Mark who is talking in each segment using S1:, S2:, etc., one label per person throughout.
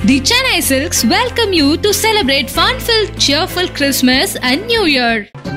S1: The Chennai Silks welcome you to celebrate fun-filled, cheerful Christmas and New Year.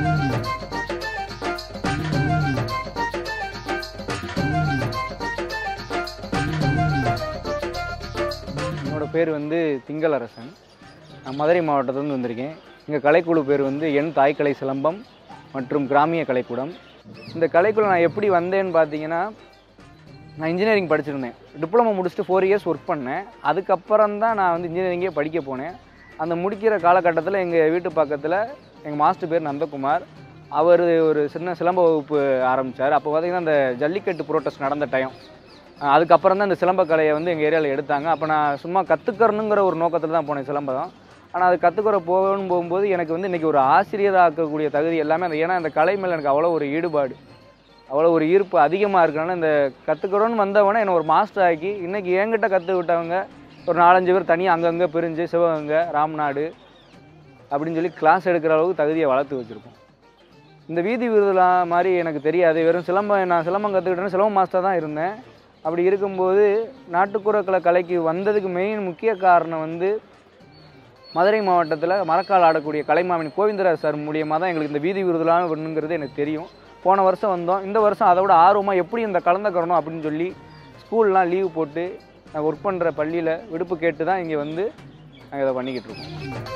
S2: என்னோட பேர் வந்து திங்கள் அரசன். நான் மதுரை மாவட்டத்திலிருந்து வந்திருக்கேன். எங்கள் கலைக்குழு பேர் வந்து என் தாய்க்கலை சிலம்பம் மற்றும் கிராமிய கலைக்கூடம். இந்த கலைக்குழு நான் எப்படி வந்தேன்னு பார்த்தீங்கன்னா, நான் இன்ஜினியரிங் படிச்சிருந்தேன். டிப்ளமோ முடிச்சுட்டு 4 இயர்ஸ் ஒர்க் பண்ணேன். அதுக்கப்புறம் தான் நான் வந்து இன்ஜினியரிங்கே படிக்க போனேன். அந்த முடிக்கிற காலகட்டத்தில் எங்கள் வீட்டு பக்கத்தில் எங்கள் மாஸ்டர் பேர் நந்தகுமார். அவர் ஒரு சின்ன சிலம்ப வகுப்பு ஆரம்பித்தார். அப்போ பார்த்திங்கன்னா அந்த ஜல்லிக்கட்டு ப்ரோட்டஸ்ட் நடந்த டைம். அதுக்கப்புறம் தான் இந்த சிலம்ப கலையை வந்து எங்கள் ஏரியாவில் எடுத்தாங்க. அப்போ நான் சும்மா கற்றுக்கறணுங்கிற ஒரு நோக்கத்தில் தான் போனேன் சிலம்பம். ஆனால் அது கற்றுக்கிற போகும்போது எனக்கு வந்து இன்றைக்கி ஒரு ஆசிரியராக ஆக்கக்கூடிய தகுதி எல்லாமே அந்த, ஏன்னா அந்த கலை மேலே எனக்கு அவ்வளோ ஒரு ஈடுபாடு, அவ்வளோ ஒரு ஈர்ப்பு அதிகமாக இருக்கனால இந்த கற்றுக்கிறோன்னு வந்தவொடனே என்னை ஒரு மாஸ்டர் ஆக்கி இன்றைக்கி என்கிட்ட கற்றுக்கிட்டவங்க ஒரு 4-5 பேர் தனியாக அங்கங்கே பிரிஞ்சு சிவகங்கை, ராம்நாடு அப்படின்னு சொல்லி கிளாஸ் எடுக்கிற அளவுக்கு தகுதியை வளர்த்து வச்சுருக்கோம். இந்த வீதி விருதுலாம் மாதிரி எனக்கு தெரியாது. வெறும் நான் சிலம்பம் கற்றுக்கிட்டேன்னு சிலம்பம் மாஸ்டர் தான் இருந்தேன். அப்படி இருக்கும்போது நாட்டுப்புற கலைக்கு வந்ததுக்கு முக்கிய காரணம் வந்து மதுரை மாவட்டத்தில் மரக்கால் ஆடக்கூடிய கலைமாமணி கோவிந்தராஜ் சார் மூலியமாக தான் எங்களுக்கு இந்த வீதி விருதுலாம் வேணுங்கிறது எனக்கு தெரியும். போன வருஷம் வந்தோம். இந்த வருஷம் அதை விட ஆர்வமாக எப்படி இந்த கலந்துக்கிறணும் அப்படின்னு சொல்லி ஸ்கூல்லாம் லீவு போட்டு நாங்கள் ஒர்க் பண்ணுற பள்ளியில் விடுப்பு கேட்டு தான் இங்கே வந்து நாங்கள் இதை பண்ணிக்கிட்டு இருக்கோம்.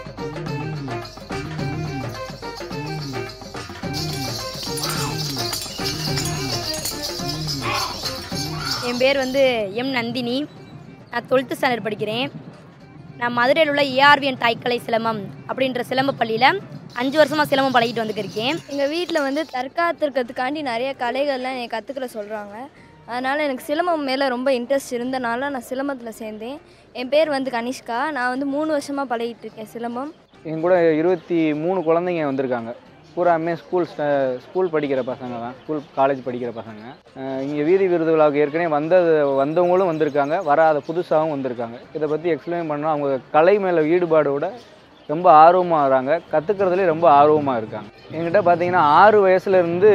S3: என் பேர் வந்து எம் நந்தினி. நான் 12th ஸ்டாண்டர்ட் படிக்கிறேன். நான் மதுரையில் உள்ள ஏஆர்விஎன் தாய்க்கலை சிலம்பம் அப்படின்ற சிலம்ப பள்ளியில் 5 வருஷமாக சிலம்பம் பழகிட்டு வந்துருக்கேன்.
S4: எங்கள் வீட்டில் வந்து தற்காத்துக்கிறதுக்காண்டி நிறைய கலைகள்லாம் என்னை கற்றுக்கிற சொல்கிறாங்க. அதனால் எனக்கு சிலம்பம் மேலே ரொம்ப இன்ட்ரெஸ்ட் இருந்தனால நான் சிலம்பத்தில் சேர்ந்தேன். என் பேர் வந்து கனிஷ்கா. நான் வந்து 3 வருஷமாக பழகிட்டு இருக்கேன் சிலம்பம்.
S2: என் கூட 23 குழந்தைங்க வந்திருக்காங்க. பூராமே ஸ்கூல் படிக்கிற பசங்க தான், ஸ்கூல் காலேஜ் படிக்கிற பசங்க. இங்கே வீதி விருது விழாவுக்கு ஏற்கனவே வந்தவங்களும் வந்திருக்காங்க, வராத புதுசாகவும் வந்திருக்காங்க. இதை பற்றி எக்ஸ்பிளைன் பண்ணால் அவங்க கலை மேலே ஈடுபாடோட ரொம்ப ஆர்வமாக வராங்க, கற்றுக்கிறதுலேயே ரொம்ப ஆர்வமாக இருக்காங்க. என்கிட்ட பார்த்தீங்கன்னா 6 வயசுலேருந்து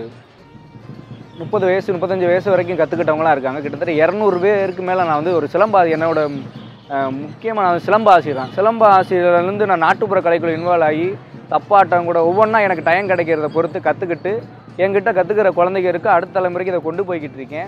S2: 30 வயசு 35 வயசு வரைக்கும் கற்றுக்கிட்டவங்களாம் இருக்காங்க. கிட்டத்தட்ட 200 பேருக்கு மேலே நான் வந்து ஒரு என்னோட முக்கியமாக நான் சிலம்பாசிரியர் தான். சிலம்பாசிரியர்லேருந்து நான் நாட்டுப்புற கலைக்குள்ள இன்வால்வ் ஆகி தப்பாட்டம் கூட ஒவ்வொன்றா எனக்கு டைம் கிடைக்கிறத பொறுத்து கற்றுக்கிட்டு என்கிட்ட கற்றுக்கிற குழந்தைங்க இருக்குது. அடுத்த தலைமுறைக்கு இதை கொண்டு போய்கிட்டு இருக்கேன்.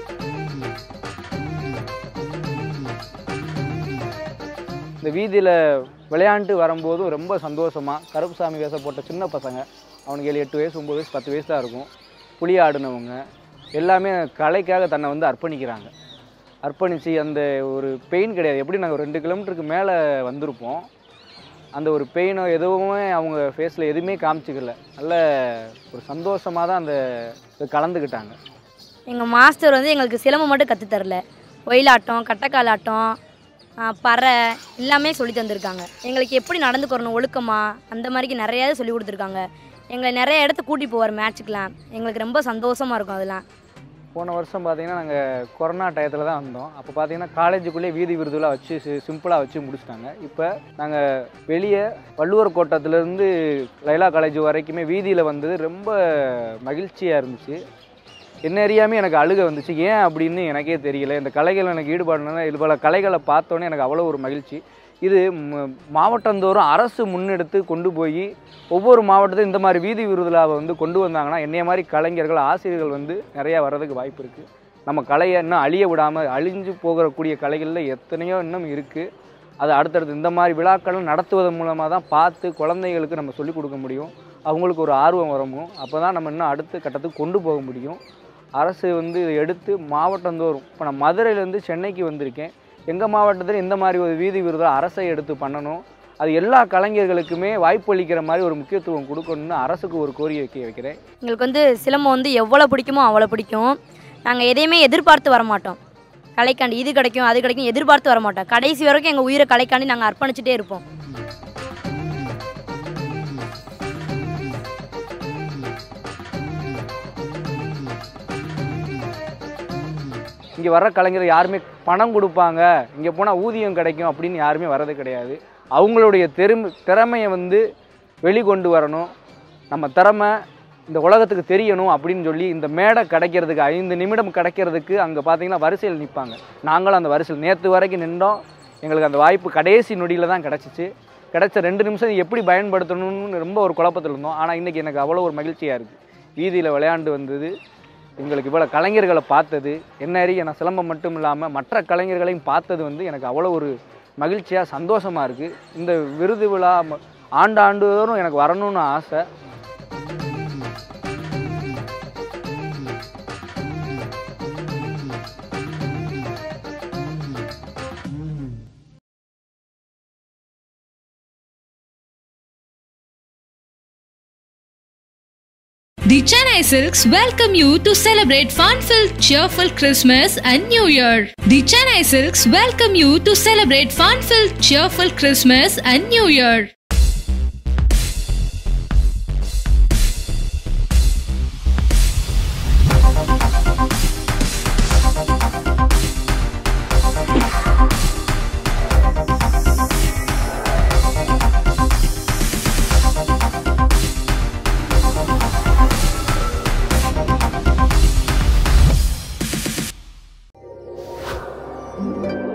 S2: இந்த வீதியில் விளையாண்டு வரும்போதும் ரொம்ப சந்தோஷமாக கருப்புசாமி வேஷம் போட்ட சின்ன பசங்க, அவனுக்கு 7, 8 வயசு 9 வயசு 10 வயசு தான் இருக்கும், புளி ஆடினவங்க எல்லாமே கலைக்காக தன்னை வந்து அர்ப்பணிக்கிறாங்க. அர்ப்பணித்து அந்த ஒரு பெயின் கிடையாது. எப்படி நாங்கள் 2 கிலோமீட்டருக்கு மேலே வந்திருப்போம், அந்த ஒரு பெயினோ எதுவுமே அவங்க ஃபேஸில் எதுவுமே காமிச்சிக்கல. நல்ல ஒரு சந்தோஷமாக தான் அந்த கலந்துக்கிட்டாங்க.
S3: எங்கள் மாஸ்டர் வந்து எங்களுக்கு சிலம்பம் மட்டும் கற்றுத்தரல, ஒயிலாட்டம், கட்டக்காலாட்டம், பறை எல்லாமே சொல்லி தந்திருக்காங்க. எங்களுக்கு எப்படி நடந்துக்கிறணும் ஒழுக்கமாக அந்த மாதிரிக்கு நிறையா சொல்லி கொடுத்துருக்காங்க. எங்களை நிறைய இடத்துக்கு கூட்டி போவார் மேட்ச்சுக்கெலாம். எங்களுக்கு ரொம்ப சந்தோஷமாக இருக்கும் அதெல்லாம்.
S2: போன வருஷம் பார்த்திங்கன்னா நாங்கள் கொரோனா டயத்தில் தான் வந்தோம். அப்போ பார்த்திங்கன்னா காலேஜுக்குள்ளேயே வீதி விருதுலாம் வச்சு சிம்பிளாக வச்சு முடிச்சிட்டாங்க. இப்போ நாங்கள் வெளியே வள்ளுவர் கோட்டத்துலேருந்து லைலா காலேஜ் வரைக்குமே வீதியில் வந்தது ரொம்ப மகிழ்ச்சியாக இருந்துச்சு. என்ன அறியாமல் எனக்கு அழுகை வந்துச்சு. ஏன் அப்படின்னு எனக்கே தெரியல. இந்த கலைகள் எனக்கு ஈடுபாடுனா இது போல் கலைகளை பார்த்தோன்னே எனக்கு அவ்வளோ ஒரு மகிழ்ச்சி. இது மாவட்டந்தோறும் அரசு முன்னெடுத்து கொண்டு போய் ஒவ்வொரு மாவட்டத்தையும் இந்த மாதிரி வீதி விருதுலாவை வந்து கொண்டு வந்தாங்கன்னா என்னைய மாதிரி கலைஞர்கள், ஆசிரியர்கள் வந்து நிறையா வர்றதுக்கு வாய்ப்பு இருக்குது. நம்ம கலையை இன்னும் அழிய விடாமல், அழிஞ்சு போகக்கூடிய கலைகளில் எத்தனையோ இன்னும் இருக்குது. அது அடுத்தடுத்து இந்த மாதிரி விழாக்கள் நடத்துவதன் மூலமாக தான் பார்த்து குழந்தைகளுக்கு நம்ம சொல்லிக் கொடுக்க முடியும். அவங்களுக்கு ஒரு ஆர்வம் வரணும். அப்போ தான் நம்ம இன்னும் அடுத்த கட்டத்துக்கு கொண்டு போக முடியும். அரசு வந்து இதை எடுத்து மாவட்டந்தோறும், இப்போ நான் மதுரையிலேருந்து சென்னைக்கு வந்திருக்கேன், எங்கள் மாவட்டத்தில் இந்த மாதிரி ஒரு வீதி விருதை அரசை எடுத்து பண்ணணும். அது எல்லா கலைஞர்களுக்குமே வாய்ப்பு அளிக்கிற மாதிரி ஒரு முக்கியத்துவம் கொடுக்கணும்னு அரசுக்கு ஒரு கோரிக்கை வைக்கிறேன்.
S3: எங்களுக்கு வந்து சிலம்பம் வந்து எவ்வளோ பிடிக்குமோ அவ்வளோ பிடிக்கும். நாங்கள் எதையுமே எதிர்பார்த்து வரமாட்டோம். கலைக்காண்டி இது கிடைக்கும் அது கிடைக்கும் எதிர்பார்த்து வரமாட்டோம். கடைசி வரைக்கும் எங்கள் உயிரை கலைக்காண்டி நாங்கள் அர்ப்பணிச்சுட்டே இருப்போம்.
S2: இங்கே வர்ற கலைஞர் யாருமே பணம் கொடுப்பாங்க, இங்கே போனால் ஊதியம் கிடைக்கும் அப்படின்னு யாருமே வர்றது கிடையாது. அவங்களுடைய திறமையை வந்து வெளிக்கொண்டு வரணும். நம்ம திறமை இந்த உலகத்துக்கு தெரியணும் அப்படின்னு சொல்லி இந்த மேடை கிடைக்கிறதுக்கு 5 நிமிடம் கிடைக்கிறதுக்கு அங்கே பார்த்தீங்கன்னா வரிசையில் நிற்பாங்க. நாங்களும் அந்த வரிசையில் நேற்று வரைக்கும் நின்றோம். எங்களுக்கு அந்த வாய்ப்பு கடைசி நொடியில் தான் கிடச்சிச்சு. கிடைச்ச 2 நிமிஷம் எப்படி பயன்படுத்தணும்னு ரொம்ப ஒரு குழப்பத்தில் இருந்தோம். ஆனால் இன்றைக்கி எனக்கு அவ்வளோ ஒரு மகிழ்ச்சியாக இருக்குது. வீதியில் விளையாண்டு வந்தது, எங்களுக்கு இவ்வளோ கலைஞர்களை பார்த்தது, என்ன அறிய நான் சிலம்பம் மட்டும் இல்லாமல் மற்ற கலைஞர்களையும் பார்த்தது வந்து எனக்கு அவ்வளோ ஒரு மகிழ்ச்சியாக சந்தோஷமாக இருக்குது. இந்த விருது விழா ஆண்டாண்டுதோறும் எனக்கு வரணும்னு ஆசை.
S1: The Chennai Silks welcome you to celebrate fun-filled, cheerful Christmas and New Year. The Chennai Silks welcome you to celebrate fun-filled, cheerful Christmas and New Year.
S5: Thank you.